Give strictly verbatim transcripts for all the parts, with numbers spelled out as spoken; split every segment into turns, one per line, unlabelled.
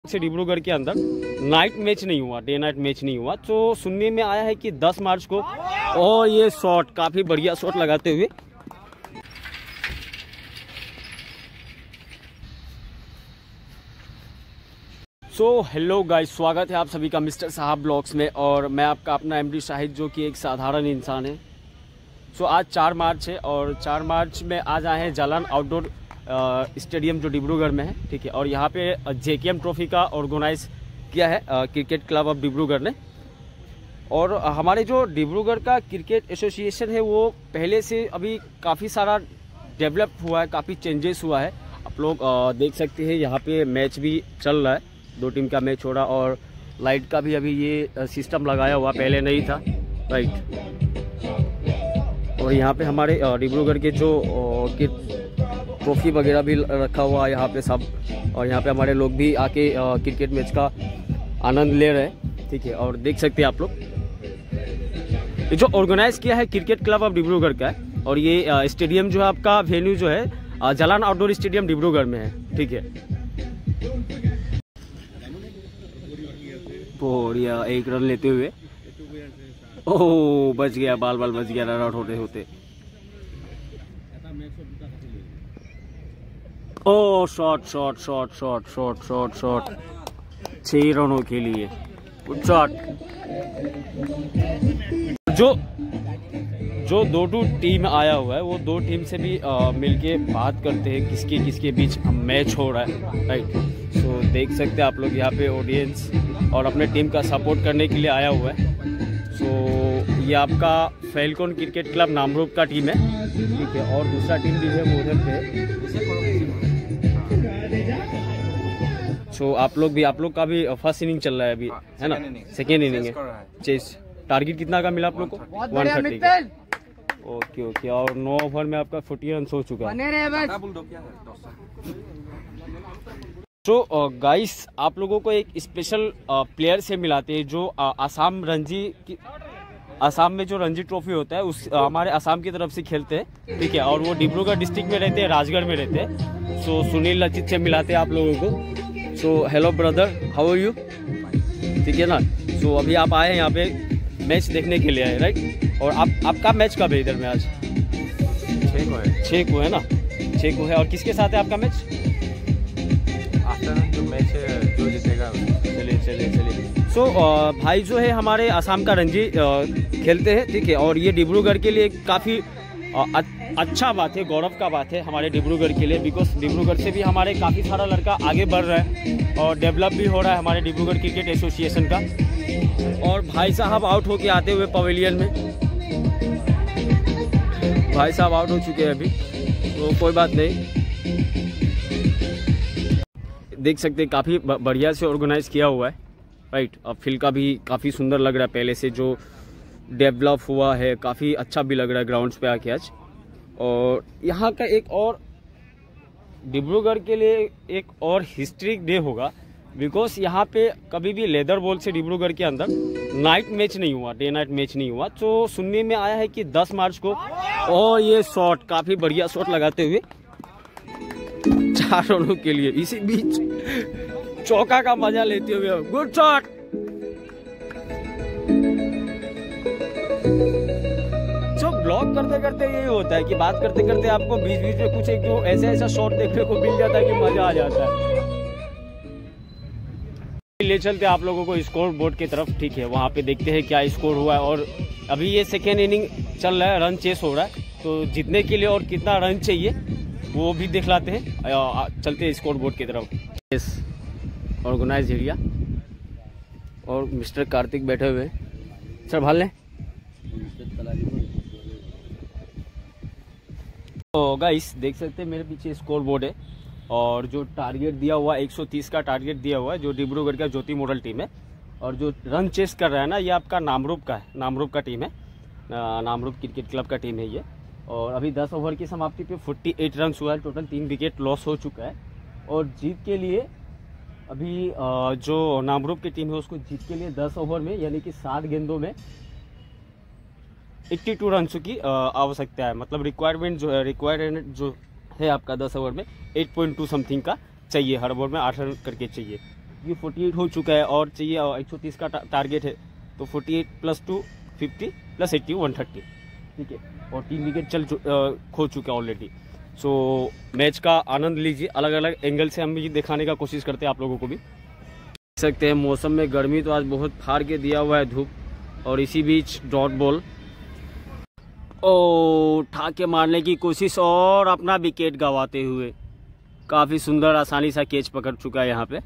से डिब्रूगढ़ के अंदर नाइट मैच नहीं हुआ, डे नाइट मैच नहीं हुआ। तो सुनने में आया है कि दस मार्च को, और ये शॉट काफी बढ़िया शॉट लगाते हुए सो हेलो गाइस, स्वागत है आप सभी का मिस्टर साहब ब्लॉग्स में। और मैं आपका अपना एमडी शाहिद, जो कि एक साधारण इंसान है। सो आज चार मार्च है और चार मार्च में आज आए हैं जालान आउटडोर स्टेडियम जो डिब्रूगढ़ में है, ठीक है। और यहाँ पे जेकेएम ट्रॉफी का ऑर्गेनाइज किया है क्रिकेट क्लब ऑफ डिब्रूगढ़ ने। और हमारे जो डिब्रूगढ़ का क्रिकेट एसोसिएशन है वो पहले से अभी काफ़ी सारा डेवलप हुआ है, काफ़ी चेंजेस हुआ है। आप लोग देख सकते हैं यहाँ पे मैच भी चल रहा है, दो टीम का मैच हो रहा, और लाइट का भी अभी ये सिस्टम लगाया हुआ, पहले नहीं था, राइट। और यहाँ पे हमारे डिब्रूगढ़ के जो ट्रॉफी वगैरह भी रखा हुआ है यहाँ पे सब, और यहाँ पे हमारे लोग भी आके क्रिकेट मैच का आनंद ले रहे हैं, ठीक है। और देख सकते हैं आप लोग, ये जो ऑर्गेनाइज किया है क्रिकेट क्लब ऑफ डिब्रूगढ़ का है। और ये स्टेडियम जो है आपका वेन्यू जो है जालान आउटडोर स्टेडियम डिब्रूगढ़ में है, ठीक है। बढ़िया एक रन लेते हुए, ओह बच गया, बाल बाल बच गया रन आउट होते होते। ओ shot shot shot shot shot shot shot छह रनों के लिए गुड शॉट। जो जो दो दो टीम आया हुआ है वो दो टीम से भी आ, मिलके बात करते हैं किसके किसके बीच मैच हो रहा है, राइट। सो देख सकते हैं आप लोग यहाँ पे ऑडियंस और अपने टीम का सपोर्ट करने के लिए आया हुआ है। सो ये आपका फैल्कन क्रिकेट क्लब नामरूप का टीम है, ठीक है। और दूसरा टीम भी है वो उधर पे। सो आप लोग भी, आप लोग का भी फर्स्ट इनिंग चल रहा है अभी, है ना, सेकेंड इनिंग है चेस। टारगेट कितना का मिला आप लोग को? वन थर्टी का। Okay okay. और नौ ओवर में आपका फोर्टी रन हो चुका है। तो गाइस आप लोगों को एक स्पेशल प्लेयर से मिलाते हैं जो आसाम रणजी की, आसाम में जो रणजी ट्रॉफी होता है उस हमारे आसाम की तरफ से खेलते हैं, ठीक है। और वो डिब्रूगढ़ डिस्ट्रिक्ट में रहते हैं, राजगढ़ में रहते हैं। सो सुनील लचित से मिलाते हैं आप लोगों को। So hello brother, how are you, ठीक है ना। सो अभी आप आए हैं यहाँ पे मैच देखने के लिए आए, राइट। और आप आपका मैच कब है इधर में? आज छः को है, छः को है ना, छः को है। और किसके साथ है आपका मैच? आफ्टरनून जो मैच है जो जीतेगा। चलिए चलिए चलिए। सो so, भाई जो है हमारे आसाम का रणजी खेलते हैं, ठीक है। और ये डिब्रूगढ़ के लिए काफ़ी अच्छा बात है, गौरव का बात है हमारे डिब्रूगढ़ के लिए, बिकॉज डिब्रूगढ़ से भी हमारे काफ़ी सारा लड़का आगे बढ़ रहा है और डेवलप भी हो रहा है हमारे डिब्रूगढ़ क्रिकेट एसोसिएशन का। और भाई साहब आउट होके आते हुए पवेलियन में, भाई साहब आउट हो चुके हैं अभी, तो कोई बात नहीं। देख सकते हैं काफ़ी बढ़िया से ऑर्गेनाइज किया हुआ है, राइट। अब फील्ड का भी काफ़ी सुंदर लग रहा है, पहले से जो डेवलप हुआ है काफ़ी अच्छा भी लग रहा है ग्राउंड्स पे आके आज। और यहाँ का एक और डिब्रूगढ़ के लिए एक और हिस्ट्रिक डे होगा, बिकॉज यहाँ पे कभी भी लेदर बॉल से डिब्रूगढ़ के अंदर नाइट मैच नहीं हुआ, डे नाइट मैच नहीं हुआ। तो सुनने में आया है कि दस मार्च को, और ये शॉट काफ़ी बढ़िया शॉट लगाते हुए चार रनों के लिए, इसी बीच चौका का मजा लेते हुए गुड शॉट। जो ब्लॉग करते करते यही होता है कि बात करते करते आपको बीच बीच में कुछ एक जो ऐसा ऐसा शॉट देखने को मिल जाता है कि मजा आ जाता है। ले चलते आप लोगों को स्कोर बोर्ड की तरफ, ठीक है। वहाँ पे देखते हैं क्या स्कोर हुआ है। और अभी ये सेकेंड इनिंग चल रहा है, रन चेस हो रहा है, तो जीतने के लिए और कितना रन चाहिए वो भी दिखलाते हैं। चलते हैं स्कोर बोर्ड की तरफ। यस, ऑर्गेनाइज एरिया और मिस्टर कार्तिक बैठे हुए हैं। सर भाल लें। तो गाइस देख सकते हैं मेरे पीछे स्कोर बोर्ड है, और जो टारगेट दिया हुआ एक सौ तीस का टारगेट दिया हुआ है जो डिब्रूगढ़ का ज्योति मॉडल टीम है। और जो रन चेस कर रहा है ना, ये आपका नामरूप का है, नामरूप का टीम है, नामरूप क्रिकेट क्लब का टीम है ये। और अभी दस ओवर की समाप्ति पे अड़तालीस रन हुआ है, टोटल तीन विकेट लॉस हो चुका है। और जीत के लिए अभी जो नामरूप की टीम है उसको जीत के लिए दस ओवर में यानी कि सात गेंदों में बयासी रन की आवश्यकता है। मतलब रिक्वायरमेंट जो रिक्वायरमेंट जो है आपका दस ओवर में आठ पॉइंट दो समथिंग का चाहिए, हर ओवर में आठ रन करके चाहिए। ये अड़तालीस हो चुका है और चाहिए एक सौ तीस का टारगेट है, तो अड़तालीस plus two fifty plus eighty one thirty, ठीक है। और तीन विकेट चल चु, खो चुका है ऑलरेडी। सो मैच का आनंद लीजिए, अलग अलग एंगल से हम भी दिखाने का कोशिश करते हैं आप लोगों को भी। देख सकते हैं मौसम में गर्मी तो आज बहुत फाड़ के दिया हुआ है धूप, और इसी बीच डॉट बॉल ओ उठा के मारने की कोशिश और अपना विकेट गंवाते हुए काफ़ी सुंदर आसानी सा कैच पकड़ चुका है यहाँ पे।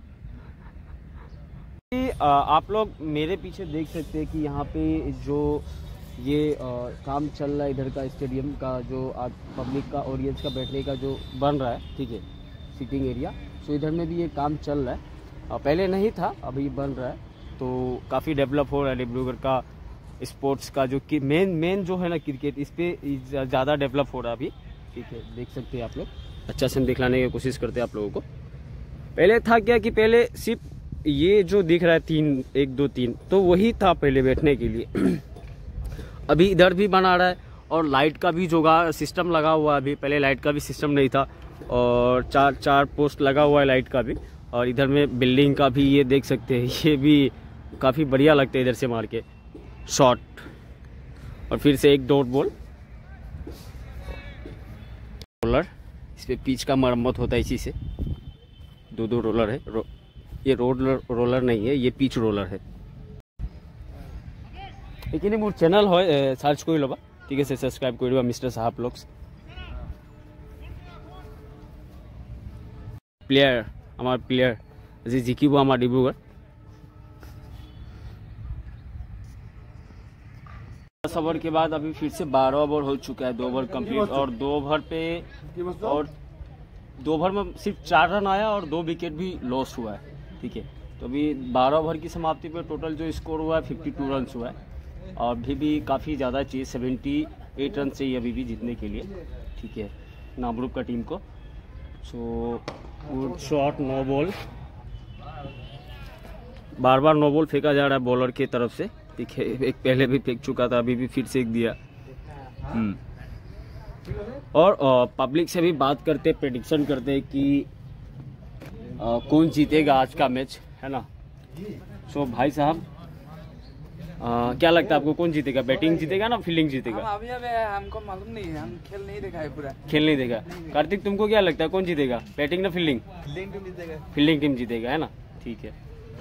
आप लोग मेरे पीछे देख सकते हैं कि यहाँ पे जो ये आ, काम चल रहा है इधर का स्टेडियम का, जो आज पब्लिक का ऑडियंस का बैठने का जो बन रहा है, ठीक है, सिटिंग एरिया। सो इधर में भी ये काम चल रहा है, आ, पहले नहीं था, अभी बन रहा है, तो काफ़ी डेवलप हो रहा है डिब्रूगढ़ का स्पोर्ट्स का, जो कि मेन मेन जो है ना क्रिकेट, इस पर ज़्यादा डेवलप हो रहा है अभी, ठीक है। देख सकते हैं आप लोग, अच्छा से हम दिखलाने की कोशिश करते हैं आप लोगों को। पहले था क्या कि पहले सिर्फ ये जो दिख रहा है तीन, एक दो तीन, तो वही था पहले बैठने के लिए। अभी इधर भी बना रहा है और लाइट का भी जुगाड़ सिस्टम लगा हुआ है अभी, पहले लाइट का भी सिस्टम नहीं था, और चार चार पोस्ट लगा हुआ है लाइट का भी। और इधर में बिल्डिंग का भी ये देख सकते हैं, ये भी काफ़ी बढ़िया लगता है इधर से मार के शॉट। और फिर से एक डॉट बॉल, रोलर, इस पे पिच का मरम्मत होता है इसी से, दो दो रोलर है, रो, ये रोलर रोलर नहीं है, ये पिच रोलर है। लेकिन मोर चैनल है सार्च कर लबा, ठीक है, से सब्सक्राइब कर मिस्टर साहा ब्लॉग्स। प्लेयर हमार प्लेयर जी जिकिब हमार डिब्रूगढ़। दस ओवर के बाद अभी फिर से बारह ओवर हो चुका है, दो ओवर कंप्लीट, और दो ओवर पे और दो ओवर में सिर्फ चार रन आया और दो विकेट भी लॉस हुआ है, ठीक है। तो अभी बारह ओवर की समाप्ति पे टोटल जो स्कोर हुआ है बावन रन हुआ है, और अभी भी काफ़ी ज़्यादा चाहिए, अठहत्तर रन चाहिए अभी भी जीतने के लिए, ठीक है, नामरूप का टीम को। So good shot, no ball, बार बार नो बॉल फेंका जा रहा है बॉलर की तरफ से, ठीक है। एक पहले भी फेंक चुका था, अभी भी फिर से एक दिया। हम्म और पब्लिक से भी बात करते, प्रेडिक्शन करते कि आ, कौन जीतेगा आज का मैच, है ना। सो भाई साहब, आ, क्या लगता है आपको, कौन जीतेगा, बैटिंग जीतेगा ना फील्डिंग जीतेगा?
हम अभी अभी हमको मालूम नहीं है, हम खेल नहीं देखा है पूरा।
खेल नहीं देखा। कार्तिक, तुमको क्या लगता है कौन जीतेगा, बैटिंग ना फील्डिंग?
फील्डिंग टीम जीतेगा।
फील्डिंग टीम जीतेगा, है ना, ठीक है।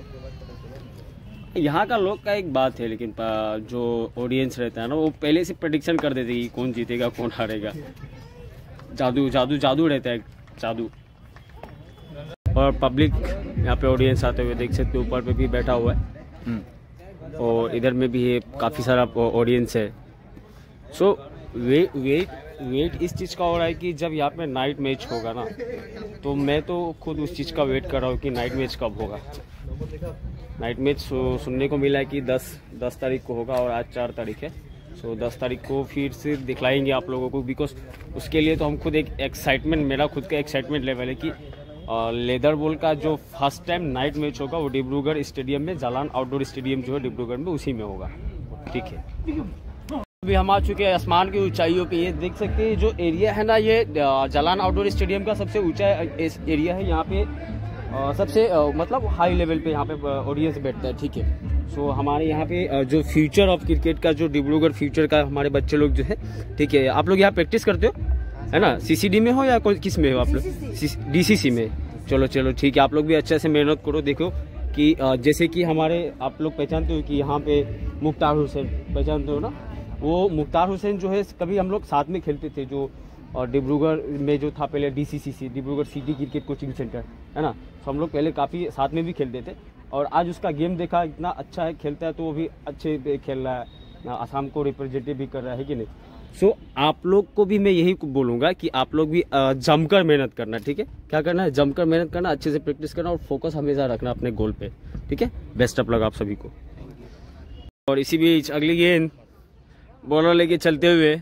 यहाँ का लोग का एक बात है, लेकिन जो ऑडियंस रहता है ना, वो पहले से प्रेडिक्शन कर देते कि कौन जीतेगा कौन हारेगा। जादू जादू जादू रहता है, जादू। और पब्लिक यहाँ पे ऑडियंस आते हुए देख सकते हो, ऊपर पे भी बैठा हुआ है, और इधर में भी ये काफ़ी सारा ऑडियंस है। सो वेट वेट वेट इस चीज़ का हो रहा है कि जब यहाँ पे नाइट मैच होगा ना, तो मैं तो खुद उस चीज़ का वेट कर रहा हूँ कि नाइट मैच कब होगा। नाइट मैच सुनने को मिला है कि दस दस तारीख को होगा, और आज चार तारीख है। सो दस तारीख को फिर से दिखलाएंगे आप लोगों को, बिकॉज उसके लिए तो हम खुद एक एक्साइटमेंट, मेरा खुद का एक्साइटमेंट लेवल है कि लेदर बॉल का जो फर्स्ट टाइम नाइट मैच होगा वो डिब्रूगढ़ स्टेडियम में, जालान आउटडोर स्टेडियम जो है डिब्रूगढ़ में, उसी में होगा, ठीक है। अभी हम आ चुके हैं आसमान की ऊंचाइयों पे, ये देख सकते हैं जो एरिया है ना, ये जालान आउटडोर स्टेडियम का सबसे ऊंचा एरिया है। यहाँ पे आ, सबसे आ, मतलब हाई लेवल पे यहाँ पे ऑडियंस बैठता है, ठीक है। सो हमारे यहाँ पे आ, जो फ्यूचर ऑफ क्रिकेट का, जो डिब्रूगढ़ फ्यूचर का हमारे बच्चे लोग जो है, ठीक है। आप लोग यहाँ प्रैक्टिस करते हो, है ना, सीसीडी में हो या कोई किस में हो आप लोग? डीसीसी में। चलो चलो ठीक है, आप लोग भी अच्छे से मेहनत करो। देखो कि जैसे कि हमारे, आप लोग पहचानते हो कि यहाँ पे मुख्तार हुसैन, पहचानते हो ना, वो मुख्तार हुसैन जो है कभी हम लोग साथ में खेलते थे, जो और डिब्रूगढ़ में जो था पहले DCCC, Dibrugarh city cricket coaching centre, है ना। तो हम लोग पहले काफ़ी साथ में भी खेलते थे, और आज उसका गेम देखा, इतना अच्छा है, खेलता है, तो वो भी अच्छे खेल रहा है, असम को रिप्रेजेंटेटिव भी कर रहा है कि नहीं। सो so, आप लोग को भी मैं यही बोलूँगा कि आप लोग भी जमकर मेहनत करना, ठीक है। क्या करना है, जमकर मेहनत करना, अच्छे से प्रैक्टिस करना, और फोकस हमेशा रखना अपने गोल पे, ठीक है। बेस्ट ऑफ लक आप सभी को। और इसी बीच अगली गेंद बॉलर लेके चलते हुए,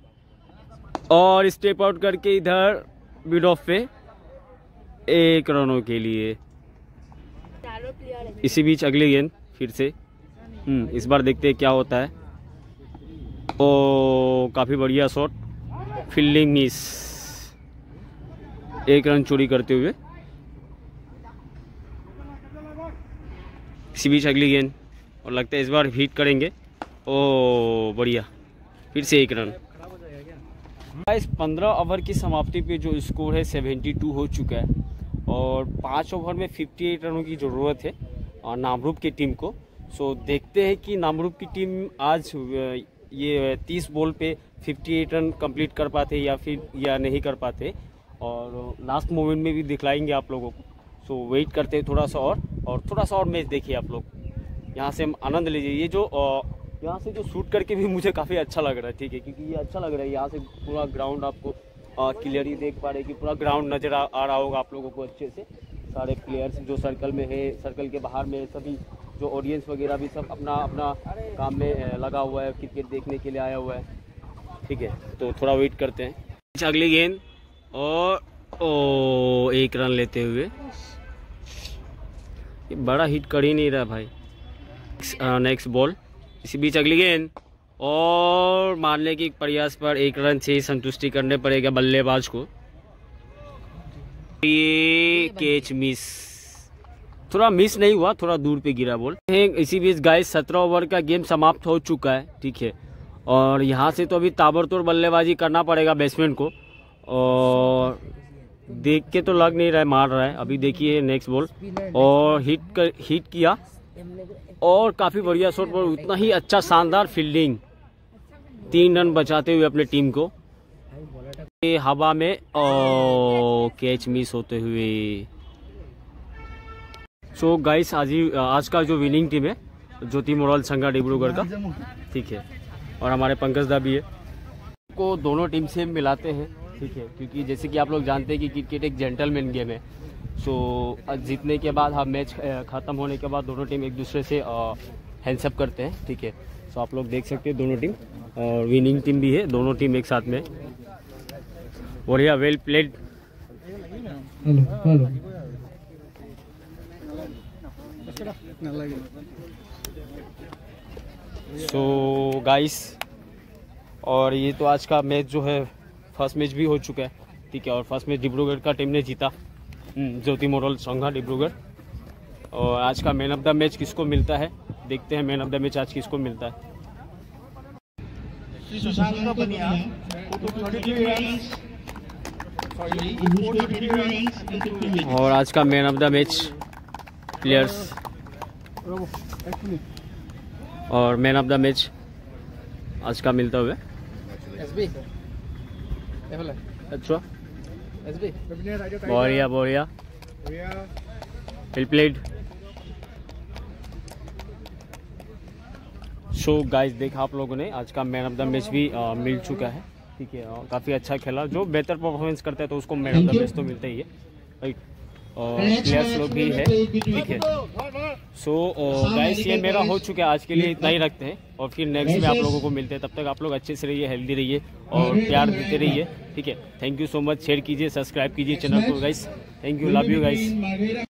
और स्टेप आउट करके इधर मिड ऑफ पे एक रनों के लिए। इसी बीच अगली गेंद फिर से, हम्म इस बार देखते हैं क्या होता है। ओ काफ़ी बढ़िया शॉट, फील्डिंग मिस, एक रन चोरी करते हुए। इसी बीच अगली गेंद, और लगता है इस बार हिट करेंगे। ओ बढ़िया, फिर से एक रन। इस पंद्रह ओवर की समाप्ति पे जो स्कोर है बहत्तर हो चुका है और पाँच ओवर में अट्ठावन रनों की ज़रूरत है नामरूप की टीम को। सो देखते हैं कि नामरूप की टीम आज ये तीस बॉल पे अट्ठावन रन कंप्लीट कर पाते या फिर या नहीं कर पाते, और लास्ट मोमेंट में भी दिखलाएंगे आप लोगों को। सो वेट करते हैं थोड़ा सा और और थोड़ा सा और मैच देखिए आप लोग, यहाँ से हम आनंद लीजिए। ये जो यहाँ से जो शूट करके भी मुझे काफ़ी अच्छा लग रहा है, ठीक है, क्योंकि ये अच्छा लग रहा है। यहाँ से पूरा ग्राउंड आपको क्लियरली देख पा रहे कि पूरा ग्राउंड नज़र आ, आ रहा होगा आप लोगों को अच्छे से। सारे प्लेयर्स जो सर्कल में है, सर्कल के बाहर में सभी जो ऑडियंस वगैरह भी सब अपना अपना काम में लगा हुआ है, क्रिकेट देखने के लिए आया हुआ है, ठीक है। तो थोड़ा वेट करते हैं। अगली गेंद और ओ एक रन लेते हुए, ये बड़ा हिट कर ही नहीं रहा भाई। नेक्स्ट बॉल, इसी बीच अगली गेंद और मारने के प्रयास पर एक रन से ही संतुष्टि करने पड़ेगा बल्लेबाज को। ये कैच मिस, थोड़ा मिस नहीं हुआ, थोड़ा दूर पे गिरा बॉल। इसी बीच गाइस सत्रह ओवर का गेम समाप्त हो चुका है, ठीक है, और यहाँ से तो अभी ताबड़तोड़ बल्लेबाजी करना पड़ेगा बैट्समैन को, और देख के तो लग नहीं रहा है मार रहा है। अभी देखिए नेक्स्ट बॉल और हिट कर, हिट किया और काफ़ी बढ़िया शॉट, पर उतना ही अच्छा शानदार फील्डिंग, तीन रन बचाते हुए अपने टीम को। ये हवा में ओ कैच मिस होते हुए। सो गाइस आज ही आज का जो विनिंग टीम है ज्योति मोरल संघा डिब्रूगढ़ का, ठीक है, और हमारे पंकज दा भी है, को दोनों टीम से मिलाते हैं, ठीक है, क्योंकि जैसे कि आप लोग जानते हैं कि क्रिकेट एक जेंटलमैन गेम है। सो जीतने के बाद हम मैच ख़त्म होने के बाद दोनों टीम एक दूसरे से हैंड्सअप करते हैं, ठीक है। सो आप लोग देख सकते हैं दोनों टीम, और विनिंग टीम भी है, दोनों टीम एक साथ में। बढ़िया, वेल प्लेड। सो गाइस, और ये तो आज का मैच जो है फर्स्ट मैच भी हो चुका है, ठीक है, और फर्स्ट मैच डिब्रूगढ़ का टीम ने जीता, ज्योति मोरल संघा डिब्रूगढ़। और आज का मैन ऑफ द मैच किसको मिलता है, देखते हैं मैन ऑफ द मैच आज किसको मिलता है। और आज का man of the match players, और मैन ऑफ द मैच आज का मिलता हुआ अच्छा, बढ़िया बढ़िया, वेल प्लेड। सो गाइस, देखा आप लोगों ने आज का मैन ऑफ द मैच भी आ, मिल चुका है, ठीक है, और काफ़ी अच्छा खेला। जो बेहतर परफॉर्मेंस करता है तो उसको मैन ऑफ द मैच तो मिलता ही है, राइट, और प्लेयर्स लोग भी है, ठीक है। सो गाइस, ये मेरा हो चुका है, आज के लिए इतना ही रखते हैं, और फिर नेक्स्ट में आप लोगों को मिलते हैं। तब तक आप लोग अच्छे से रहिए, हेल्दी रहिए और प्यार देते रहिए, ठीक है। Thank you so much, share कीजिए, सब्सक्राइब कीजिए चैनल को guys. Thank you, love you guys.